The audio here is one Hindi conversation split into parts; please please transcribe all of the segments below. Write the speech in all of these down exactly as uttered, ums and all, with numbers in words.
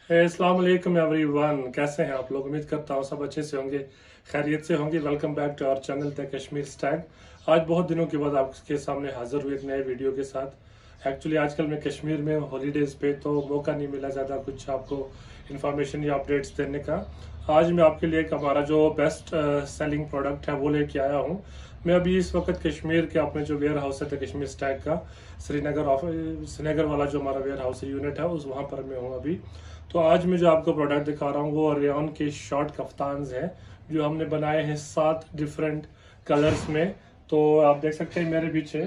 अस्सलाम वालेकुम एवरीवन, कैसे हैं आप लोग। उम्मीद करता हूँ सब अच्छे से होंगे, खैरियत से होंगे। Welcome back to our channel the Kashmir stag. आज बहुत दिनों के बाद आपके सामने हाजिर हुए एक नए वीडियो के साथ। एक्चुअली आजकल मैं कश्मीर में हॉलीडेज पे, तो मौका नहीं मिला ज़्यादा कुछ आपको इन्फॉर्मेशन या अपडेट्स देने का। आज मैं आपके लिए एक हमारा जो बेस्ट सेलिंग प्रोडक्ट है वो लेके आया हूँ। मैं अभी इस वक्त कश्मीर के अपने जो वेयर हाउस है कश्मीर स्टैग का, श्रीनगर ऑफिस श्रीनगर वाला जो हमारा वेयर हाउस है, यूनिट है, उस वहाँ पर मैं हूँ अभी। तो आज मैं जो आपको प्रोडक्ट दिखा रहा हूँ वो रेयॉन के शॉर्ट कफ्तान्स हैं, जो हमने बनाए हैं सात डिफरेंट कलर्स में। तो आप देख सकते हैं मेरे पीछे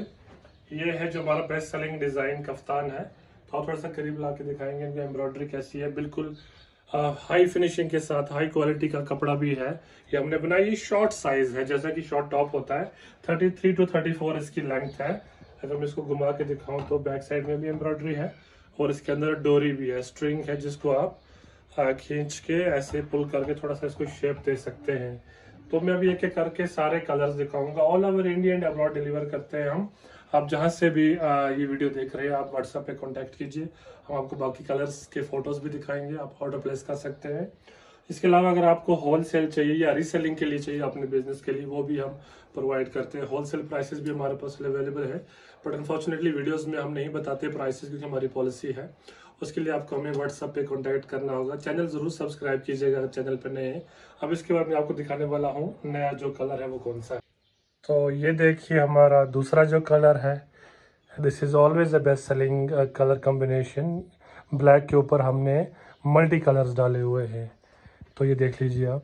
ये है जो हमारा बेस्ट सेलिंग डिज़ाइन कफ्तान है। तो आप थोड़ा सा करीब ला के दिखाएंगे इनकी एम्ब्रॉयडरी कैसी है। बिल्कुल हाई फिनिशिंग के साथ हाई क्वालिटी का कपड़ा भी है। ये हमने बनाई, ये शॉर्ट साइज है, जैसा कि शॉर्ट टॉप होता है। Thirty three to thirty four इसकी लेंथ है। अगर मैं इसको घुमा के दिखाऊं तो बैक साइड में भी एम्ब्रॉयडरी है और इसके अंदर डोरी भी है, स्ट्रिंग है, जिसको आप खींच के ऐसे पुल करके थोड़ा सा इसको शेप दे सकते हैं। तो मैं अभी एक एक करके सारे कलर्स दिखाऊंगा। All over India and abroad deliver करते हैं हम। आप जहां से भी ये वीडियो देख रहे हैं आप व्हाट्सएप पे कांटेक्ट कीजिए, हम आपको बाकी कलर्स के फोटोज भी दिखाएंगे, आप ऑर्डर प्लेस कर सकते हैं। इसके अलावा अगर आपको होलसेल चाहिए या रीसेलिंग के लिए चाहिए अपने बिजनेस के लिए, वो भी हम प्रोवाइड करते हैं। होलसेल प्राइसेस भी हमारे पास अवेलेबल है, बट अनफॉर्चुनेटली वीडियोस में हम नहीं बताते प्राइसेस, क्योंकि हमारी पॉलिसी है। उसके लिए आपको हमें व्हाट्सएप पे कांटेक्ट करना होगा। चैनल जरूर सब्सक्राइब कीजिएगा अगर चैनल पर नए हैं। अब इसके बाद मैं आपको दिखाने वाला हूँ नया जो कलर है वो कौन सा है। तो ये देखिए हमारा दूसरा जो कलर है, this is always the best selling colour combination. Black के ऊपर हमने मल्टी कलर्स डाले हुए हैं। तो ये देख लीजिए आप,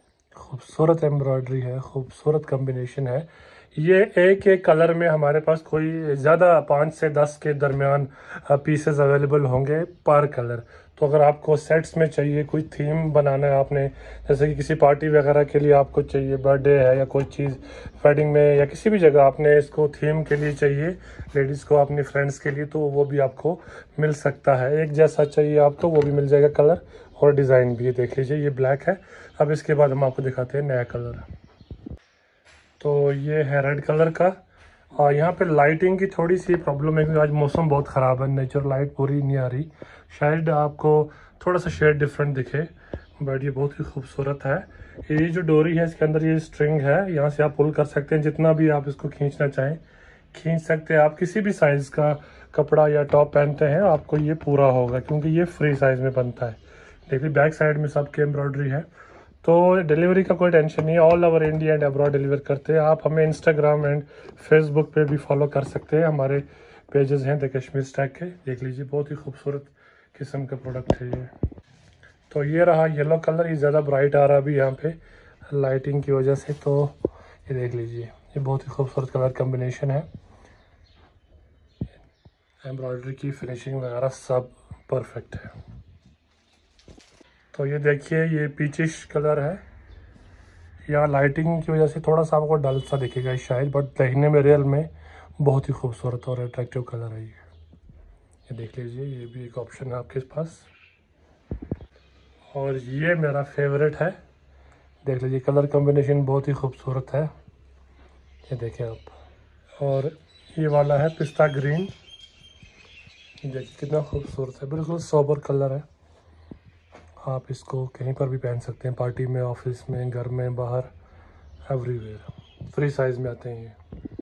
खूबसूरत एम्ब्रॉयडरी है, खूबसूरत कॉम्बिनेशन है। ये एक एक कलर में हमारे पास कोई ज़्यादा पाँच से दस के दरमियान पीसेस अवेलेबल होंगे पर कलर। तो अगर आपको सेट्स में चाहिए, कोई थीम बनाना है आपने, जैसे कि किसी पार्टी वगैरह के लिए आपको चाहिए, बर्थडे है या कोई चीज़, वेडिंग में या किसी भी जगह आपने इसको थीम के लिए चाहिए, लेडीज़ को अपनी फ्रेंड्स के लिए, तो वो भी आपको मिल सकता है। एक जैसा चाहिए आपको वो भी मिल जाएगा कलर और डिज़ाइन भी। ये देख लीजिए, ये ब्लैक है। अब इसके बाद हम आपको दिखाते हैं नया कलर। तो ये है रेड कलर का। और यहाँ पे लाइटिंग की थोड़ी सी प्रॉब्लम है, क्योंकि आज मौसम बहुत ख़राब है, नेचुरल लाइट पूरी नहीं आ रही। शायद आपको थोड़ा सा शेड डिफरेंट दिखे, बट ये बहुत ही खूबसूरत है। ये जो डोरी है इसके अंदर ये स्ट्रिंग है, यहाँ से आप पुल कर सकते हैं, जितना भी आप इसको खींचना चाहें खींच सकते हैं। आप किसी भी साइज़ का कपड़ा या टॉप पहनते हैं आपको ये पूरा होगा, क्योंकि ये फ्री साइज़ में बनता है। देखिए बैक साइड में सबके एम्ब्रॉयडरी है। तो डिलीवरी का कोई टेंशन नहीं है, all over India and abroad deliver करते हैं। आप हमें इंस्टाग्राम एंड फेसबुक पे भी फॉलो कर सकते हैं, हमारे पेजेस हैं द कश्मीर स्टैग के। देख लीजिए बहुत ही खूबसूरत किस्म का प्रोडक्ट है ये। तो ये रहा येलो कलर, ये ज़्यादा ब्राइट आ रहा अभी यहाँ पे लाइटिंग की वजह से। तो ये देख लीजिए, ये बहुत ही खूबसूरत कलर कम्बिनेशन है। एम्ब्रॉयडरी की फिनिशिंग वगैरह सब परफेक्ट है। तो ये देखिए, ये पीचिश कलर है। यहाँ लाइटिंग की वजह से थोड़ा सा आपको डल सा दिखेगा शायद, बट देखने में रियल में बहुत ही खूबसूरत और अट्रैक्टिव कलर है ये। ये देख लीजिए, ये भी एक ऑप्शन है आपके पास। और ये मेरा फेवरेट है, देख लीजिए कलर कॉम्बिनेशन बहुत ही खूबसूरत है, ये देखें आप। और ये वाला है पिस्ता ग्रीन, देखिए कितना खूबसूरत है, बिल्कुल सोबर कलर है। आप इसको कहीं पर भी पहन सकते हैं, पार्टी में, ऑफिस में, घर में, बाहर, एवरीवेयर। फ्री साइज़ में आते हैं ये।